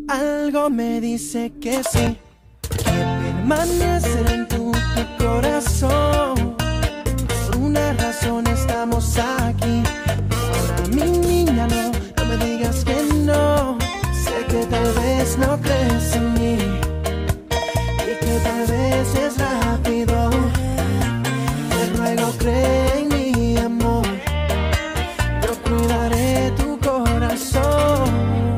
Algo me dice que sí, que permanecer en tu corazón. Por una razón estamos aquí. Ahora mi niña, no me digas que no. Sé que tal vez no crees en mí y que tal vez es rápido. Te ruego, cree en mi amor. Yo cuidaré tu corazón.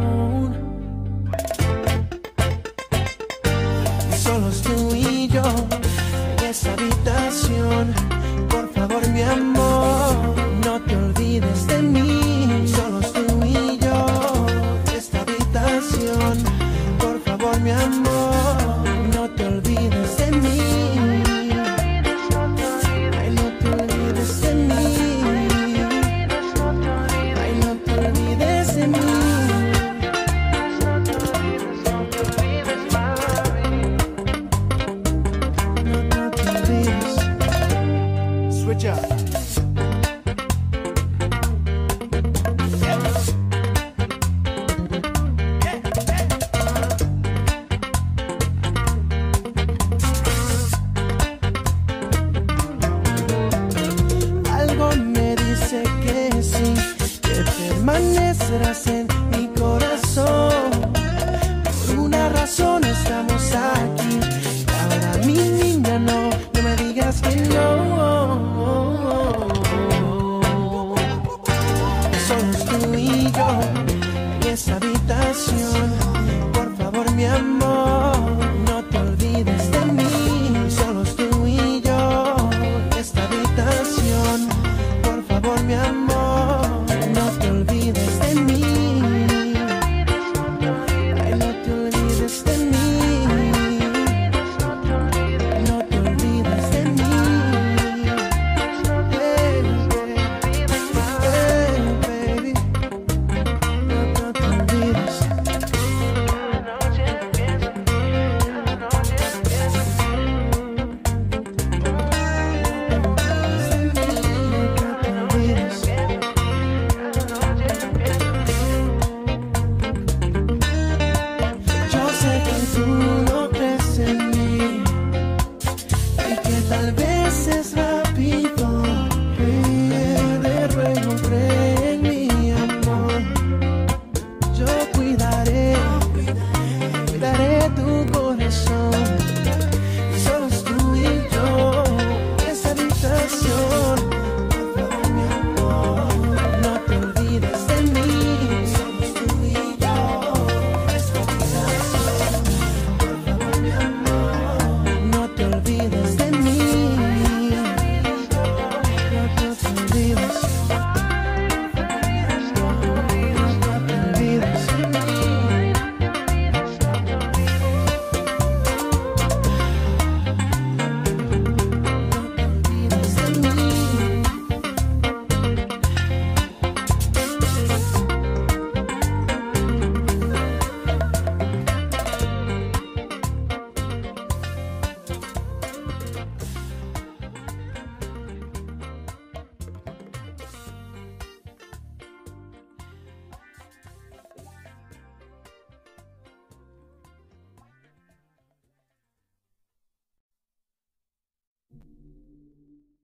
Solos tú y yo en esta habitación. Por favor, mi amor, no te olvides de mí. Solos tú y yo en esta habitación. Por favor, mi amor, no te olvides de mí. Ay, no te olvides de mí. Ay, no te olvides de mí. Switch up. Algo me dice que sí, que permanecerás en mi corazón. Por una razón estamos aquí. Ahora mi niña, no me digas que no. Somos tú y yo, y esa vida